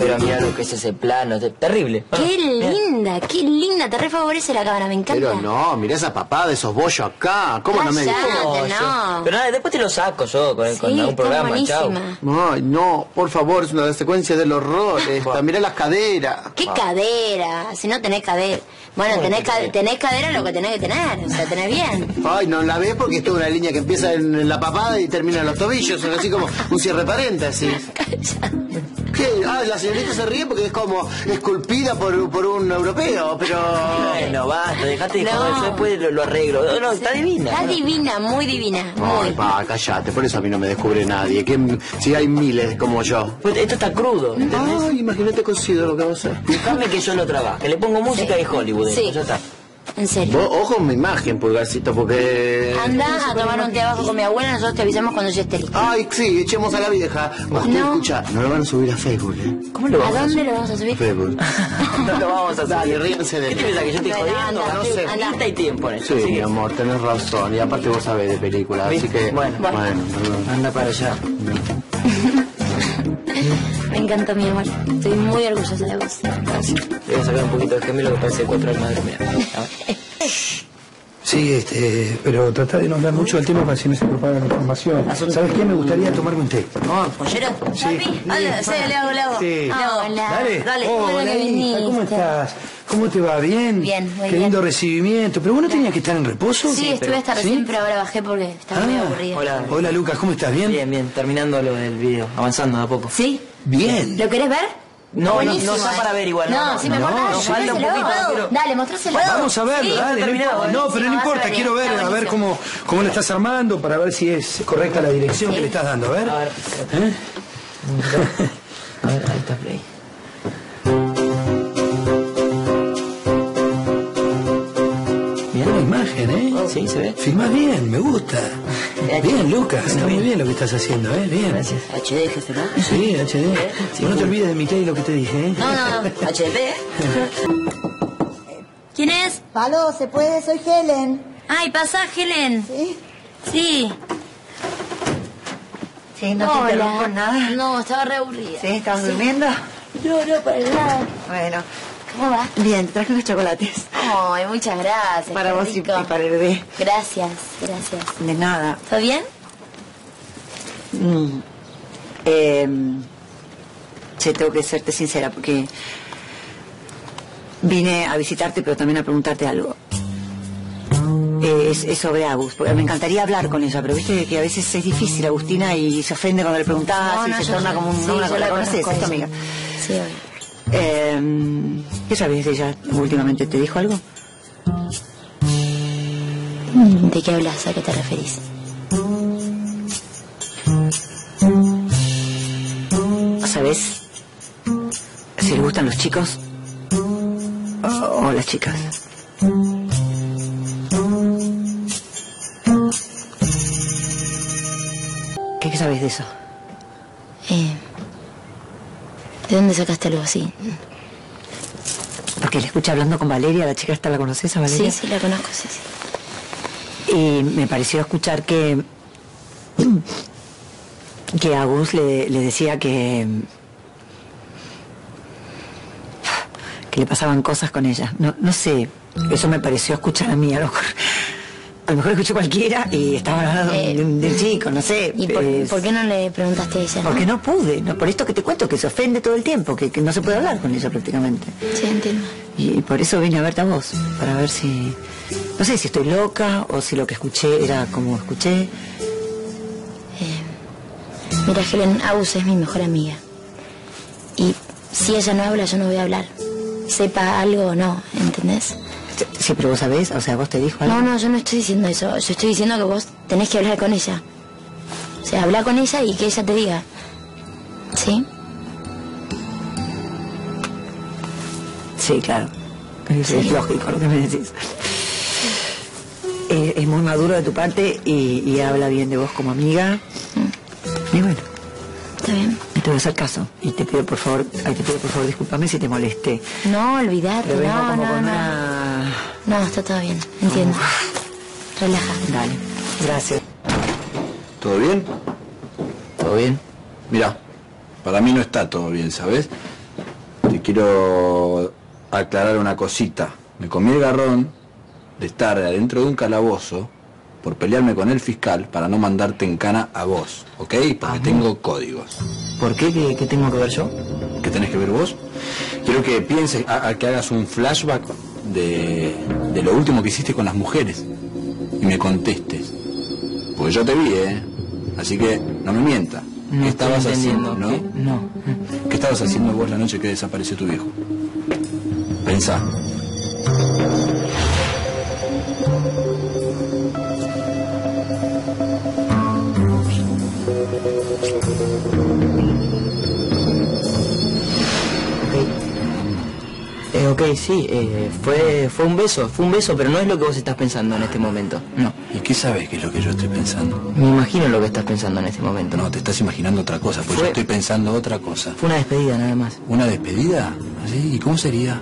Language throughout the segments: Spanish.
Pero mira lo que es ese plano, terrible. Qué linda, te refavorece la cámara, me encanta. Pero no, mirá esa papada, esos bollos acá. ¿Cómo no me dijo? No. Pero nada, después te lo saco yo con algún programa, chao. Ay, no, por favor, es una secuencia del horror esta. Mirá las caderas. ¿Qué cadera? Si no tenés cadera. Bueno, tenés cadera lo que tenés que tener, o sea, tenés bien. Ay, no la ves porque es toda una línea que empieza en la papada y termina en los tobillos, así como un cierre paréntesis. ¿Qué? Ah, la señorita se ríe porque es como esculpida por un europeo, pero... Bueno, basta, dejate de joder, yo después lo arreglo. No, está divina. Está divina, muy divina. Ay, pa, callate, por eso a mí no me descubre nadie. Si hay miles como yo. Pues esto está crudo, ¿entendés? Ay, imagínate cocido lo que va a hacer. Buscame que yo lo trabaje, le pongo música y Hollywood, ya está. En serio. Vos, ojo en mi imagen, Pulgarcito, porque... Anda a tomar un té abajo con mi abuela, nosotros te avisamos cuando ya esté listo. Ay, sí, echemos a la vieja. Usted escucha, no lo van a subir a Facebook, ¿eh? ¿Cómo lo vamos a dónde lo vamos a subir? Facebook. No lo vamos a subir. Dale, ríense de mí. ¿Qué te piensas que yo estoy jodiendo? No sé. Anda y tiempo en eso. Sí, mi amor, tenés razón. Y aparte vos sabés de películas, así que... Bueno, anda para allá. Me encantó, mi amor. Estoy muy orgullosa de vos. Gracias. Le voy a sacar un poquito de gemelo que parece 4 al madre mía. Sí, pero trata de no hablar mucho del tema para si no se propaga la información. ¿Sabes qué? Me gustaría tomarme un té. No, ¿pollero? Sí. Sí, le hago. Sí. Hola. Dale. Hola, hija, ¿cómo estás? ¿Cómo te va? ¿Bien? Bien, muy Qué lindo recibimiento. ¿Pero vos no tenías que estar en reposo? Sí, estuve hasta recién, pero ahora bajé porque estaba muy aburrida. Hola, Lucas, ¿cómo estás? ¿Bien? Bien, terminando lo del video, avanzando de a poco. ¿Sí? Bien. ¿Lo querés ver? No está para ver igual. No, si me mostrás, falta un poquito. Dale, mostráselo. Vamos a verlo, Sí, dale. No, pero no importa, quiero ver, a ver cómo lo estás armando para ver si es correcta la dirección que le estás dando. A ver. A ver, ahí está Play. Mirá la imagen, ¿eh? Sí, se ve. Filmás bien, me gusta. Bien, Lucas, está muy bien lo que estás haciendo, ¿eh? Bien. Gracias. HD, jefe, ¿no? Sí, HD. Si no te olvides de mi té y lo que te dije, ¿eh? No, HDP. ¿Quién es? Aló, ¿se puede? Soy Helen. Ay, pasá, Helen. ¿Sí? Sí. Sí, no te interrumpo nada. No, estaba re aburrida. ¿Sí? ¿Estabas durmiendo? No, para nada. Bueno. ¿Cómo va? Bien, te traje unos chocolates. Ay, muchas gracias. Para vos y para el bebé. Gracias. De nada. ¿Todo bien? Sí, tengo que serte sincera porque vine a visitarte, pero también a preguntarte algo. Es sobre Agus, porque me encantaría hablar con ella, pero viste que a veces es difícil, Agustina, y se ofende cuando le preguntás y se torna como un... Sí, no, yo la conoces, es tu amiga. Sí, obvio. ¿Qué sabes de ella últimamente? ¿Te dijo algo? ¿De qué hablas? ¿A qué te referís? ¿Sabes si le gustan los chicos o las chicas? ¿Qué sabes de eso? ¿De dónde sacaste algo así? Porque la escuché hablando con Valeria, la chica esta, ¿la conoces a Valeria? Sí, la conozco, sí. Y me pareció escuchar que Agus le decía que le pasaban cosas con ella. No sé, eso me pareció escuchar a mí, a lo mejor escuché cualquiera y estaba hablando de un chico, no sé. ¿Y por qué no le preguntaste a ella? Porque no pude, por esto que te cuento, que se ofende todo el tiempo, que no se puede hablar con ella prácticamente. Sí, entiendo. Y por eso vine a verte a vos, para ver si... No sé si estoy loca o si lo que escuché era como escuché. Mira, Helen, Agus es mi mejor amiga. Y si ella no habla, yo no voy a hablar. Sepa algo o no, ¿entendés? Sí, pero vos sabés, o sea, vos te dijo algo. No, yo no estoy diciendo eso. Yo estoy diciendo que vos tenés que hablar con ella. O sea, habla con ella y que ella te diga. ¿Sí? Sí, claro. Es lógico lo que me decís. Es muy maduro de tu parte y habla bien de vos como amiga. Y bueno. Está bien. Te voy a hacer caso. Y te pido por favor, discúlpame si te molesté. No, olvidate, no. No, está todo bien, entiendo. Relaja. Dale, gracias. ¿Todo bien? ¿Todo bien? Mirá, para mí no está todo bien, ¿sabes? Te quiero aclarar una cosita. Me comí el garrón de estar adentro de un calabozo por pelearme con el fiscal para no mandarte en cana a vos, ¿ok? Porque tengo códigos. ¿Por qué? ¿Qué tengo que ver yo? ¿Qué tenés que ver vos? Quiero que pienses, que hagas un flashback de lo último que hiciste con las mujeres y me contestes. Porque yo te vi, Así que no me mientas. No ¿Qué estabas haciendo, no? No. ¿Qué estabas haciendo vos la noche que desapareció tu viejo? Pensá. Ok, sí, fue un beso, pero no es lo que vos estás pensando en este momento, no. ¿Y qué sabes que es lo que yo estoy pensando? Me imagino lo que estás pensando en este momento. No, te estás imaginando otra cosa, pues yo estoy pensando otra cosa. Fue una despedida nada más. ¿Una despedida? ¿Así? ¿Y cómo sería?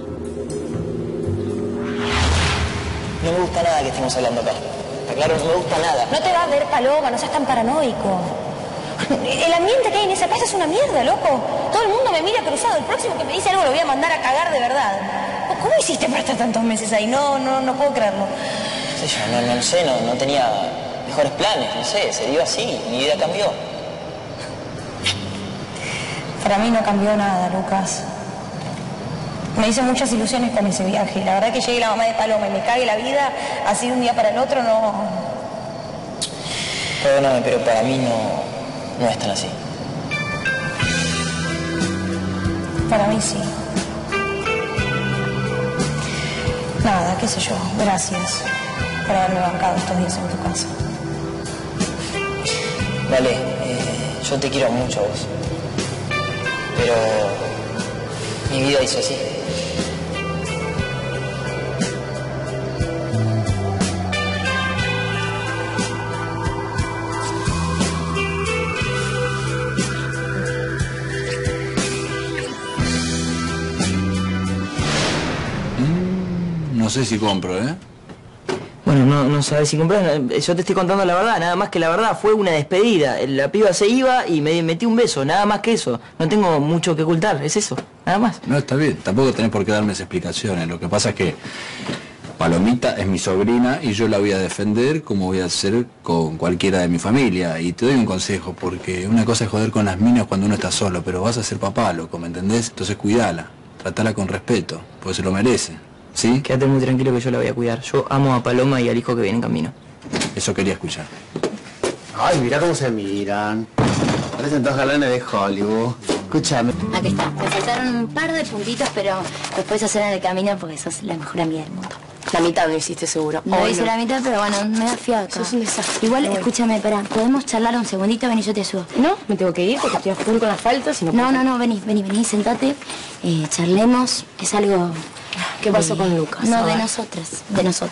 No me gusta nada que estemos hablando acá. Está claro, no me gusta nada. No te va a ver, Paloma, no seas tan paranoico. El ambiente que hay en esa casa es una mierda, loco. Todo el mundo me mira cruzado. El próximo que me dice algo lo voy a mandar a cagar de verdad. ¿Cómo hiciste para estar tantos meses ahí? No puedo creerlo. No sé yo, no sé, no tenía mejores planes, no sé, se dio así, mi vida cambió. Para mí no cambió nada, Lucas. Me hice muchas ilusiones con ese viaje. La verdad que llegue la mamá de Paloma y me cague la vida así de un día para el otro, no... Perdóname, pero para mí no es tan así. Para mí sí. Nada, qué sé yo. Gracias por haberme bancado estos días en tu casa. Vale, yo te quiero mucho a vos. Pero mi vida hizo así. No sé si compro, Bueno, no sabes si compras. Yo te estoy contando la verdad, nada más que la verdad. Fue una despedida. La piba se iba y me metí un beso, nada más que eso. No tengo mucho que ocultar, es eso, nada más. No, está bien, tampoco tenés por qué darme esas explicaciones. Lo que pasa es que Palomita es mi sobrina y yo la voy a defender como voy a hacer con cualquiera de mi familia. Y te doy un consejo, porque una cosa es joder con las minas cuando uno está solo, pero vas a ser papá, loco, ¿me entendés? Entonces cuidala, tratala con respeto, porque se lo merece. ¿Sí? Quédate muy tranquilo que yo la voy a cuidar. Yo amo a Paloma y al hijo que viene en camino. Eso quería escuchar. Ay, mirá cómo se miran. Parecen dos galanes de Hollywood. Escúchame. Aquí está. Me faltaron un par de puntitos, pero los puedes hacer en el camino porque sos la mejor amiga del mundo. La mitad no hiciste seguro. No hice la mitad, pero bueno, me da fiado acá. Sos un desastre. Igual, escúchame, pará. ¿Podemos charlar un segundito? Ven y yo te ayudo. No, me tengo que ir porque estoy a full con las faltas y no puedo. No, vení, sentate. Charlemos. Es algo... ¿Qué pasó con Lucas? No, de nosotras.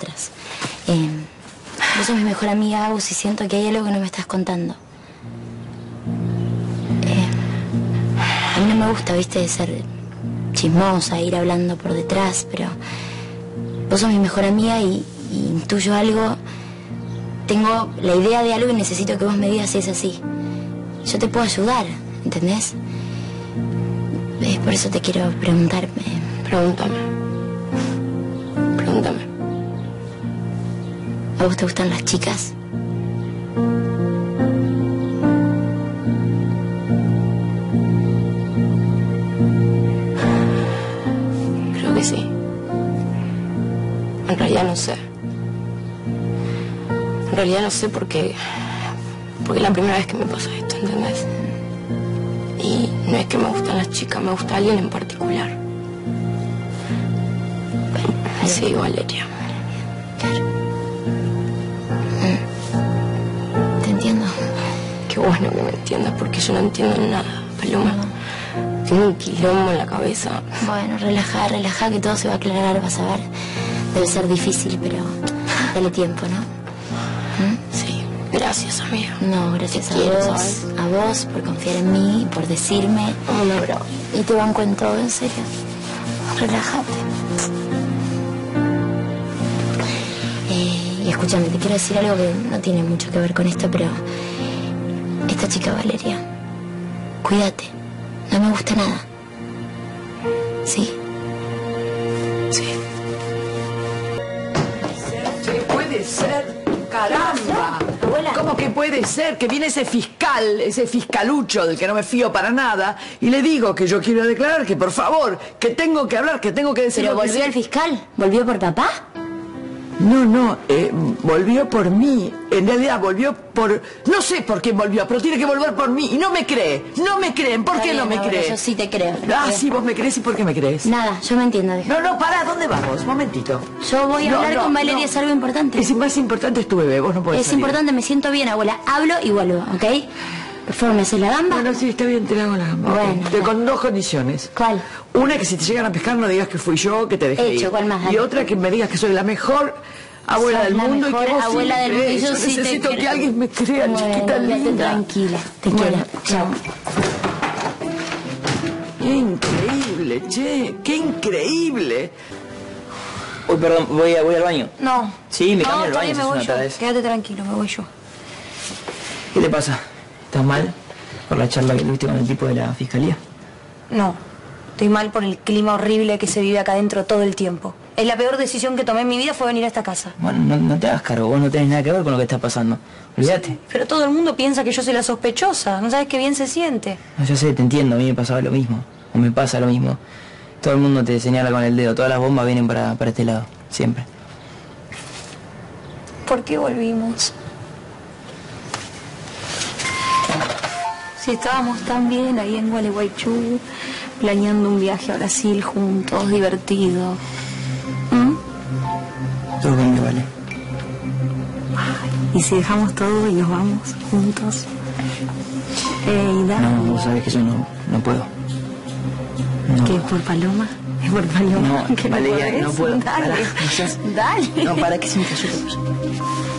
Vos sos mi mejor amiga, Agus, y siento que hay algo que no me estás contando. A mí no me gusta, viste, ser chismosa, ir hablando por detrás, pero vos sos mi mejor amiga y intuyo algo. Tengo la idea de algo y necesito que vos me digas si es así. Yo te puedo ayudar, ¿entendés? Por eso te quiero preguntar. Pregúntame. ¿A vos te gustan las chicas? Creo que sí. En realidad no sé. porque es la primera vez que me pasa esto, ¿entendés? Y no es que me gustan las chicas, me gusta alguien en particular. Sí, Valeria. Te entiendo. Qué bueno que me entiendas, porque yo no entiendo nada, Paloma. Tengo un quilombo en la cabeza. Bueno, relaja, que todo se va a aclarar, vas a ver. Debe ser difícil, pero dale tiempo, ¿no? Sí, gracias, amiga. No, gracias a vos por confiar en mí, por decirme. No, bro. Y te banco en todo, en serio. Relájate. Y escúchame, te quiero decir algo que no tiene mucho que ver con esto, pero esta chica Valeria, cuídate, no me gusta nada. Sí. Sí. Puede ser, caramba. Abuela. ¿Cómo que puede ser? Que viene ese fiscalucho del que no me fío para nada, y le digo que yo quiero declarar que por favor, que tengo que hablar, que tengo que decir. ¿Pero lo que volvió sé. el fiscal? ¿Volvió por papá? No, volvió por mí. En realidad volvió por... No sé por qué volvió, pero tiene que volver por mí. Y no me creen. ¿Por qué no me creen? Yo sí te creo. Ah, sí, vos me crees. ¿Y por qué me crees? Nada, yo me entiendo. No, pará, ¿dónde vamos? Momentito. Yo voy a hablar con Valeria, es algo importante. Es más importante es tu bebé, vos no podés Es salir. importante, me siento bien, abuela. Hablo y vuelvo, ¿ok? Por favor, ¿me haces la gamba? Bueno, sí, está bien, te la hago la gamba. Bueno, Ok. Con dos condiciones. ¿Cuál? Una, que si te llegan a pescar no digas que fui yo, que te dejé Hecho, ir. ¿cuál más? Y Dale. otra, que me digas que soy la mejor abuela Sos del la mundo y mejor que vos abuela sí me del mundo, crees. y yo Yo sí te necesito que creo. alguien me crea, Bueno, chiquita quédate linda. tranquila, te Bueno, quiero. Chao. Qué increíble, che, qué increíble. Uy, perdón, voy al baño. No. Sí, me cambio No, el está baño, bien, si me es voy una yo. tarde. Quédate tranquilo, me voy yo. ¿Qué te pasa? ¿Estás mal por la charla que tuviste con el tipo de la fiscalía? No. Estoy mal por el clima horrible que se vive acá adentro todo el tiempo. Es la peor decisión que tomé en mi vida fue venir a esta casa. Bueno, no te hagas cargo, vos no tenés nada que ver con lo que está pasando. Olvídate. Pero todo el mundo piensa que yo soy la sospechosa. No sabes qué bien se siente. No, yo sé, te entiendo, a mí me pasaba lo mismo. O me pasa lo mismo. Todo el mundo te señala con el dedo, todas las bombas vienen para este lado, siempre. ¿Por qué volvimos? Si estábamos tan bien ahí en Gualeguaychú, planeando un viaje a Brasil juntos, divertido. Todo cambia, vale. ¿Y si dejamos todo y nos vamos juntos? No, vos sabés que yo no puedo. No. ¿Qué? ¿Por Paloma? ¿Es por Paloma? No, ¿Que Valeria, podés? no puedo. Dale. Pará, no seas- Dale. No, para que se me cayó.